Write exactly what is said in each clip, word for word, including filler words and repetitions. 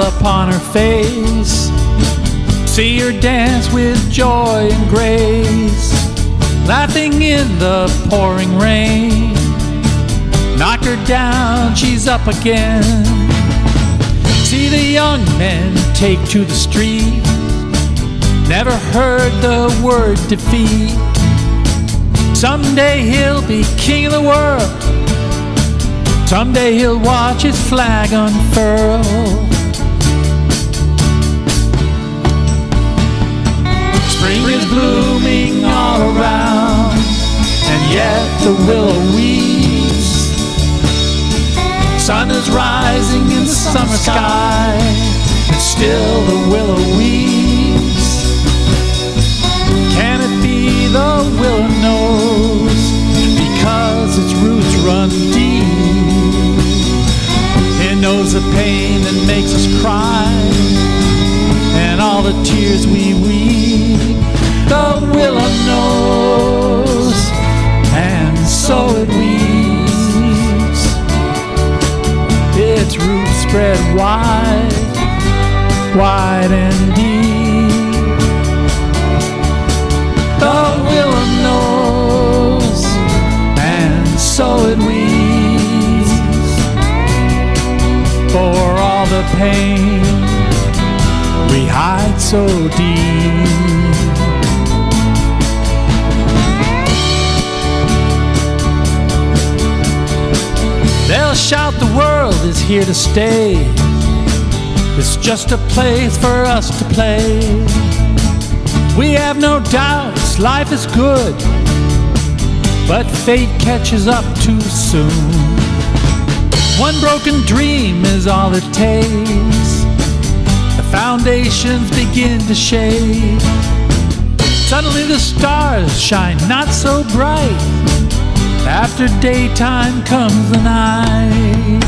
upon her face. See her dance with joy and grace, laughing in the pouring rain. Knock her down, she's up again. See the young men take to the street, never heard the word defeat. Someday he'll be king of the world, someday he'll watch his flag unfurl. Spring is blooming all around, and yet the willow weeps. Sun is rising in the summer sky, and still the willow weeps. Can it be the willow knows, because its roots run deep? It knows the pain that makes us cry, and all the tears we weep. The willow knows, and so it weeps. Its roots spread wide, wide and deep. The willow knows, and so it weeps. For all the pain we hide so deep. They'll shout the world is here to stay, it's just a place for us to play. We have no doubts life is good, but fate catches up too soon. One broken dream is all it takes, the foundations begin to shake. Suddenly the stars shine not so bright, after daytime comes the night.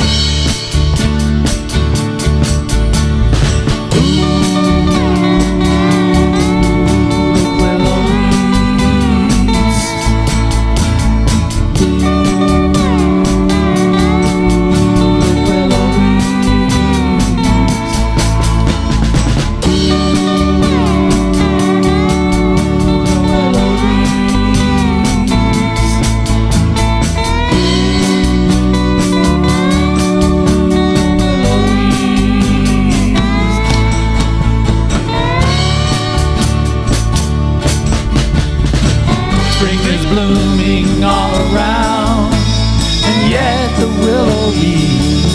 Spring is blooming all around, and yet the willow weeps.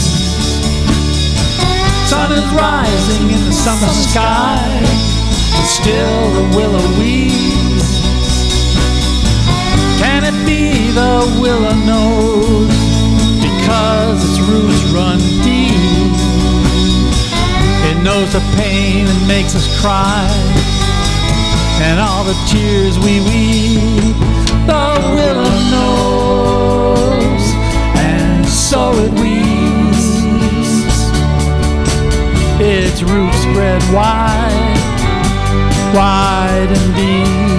Sun is rising in the summer sky, and still the willow weeps. Can it be the willow knows, because its roots run deep? It knows the pain that makes us cry, and all the tears we weep. The willow knows, and so it weeps. Its roots spread wide, wide and deep.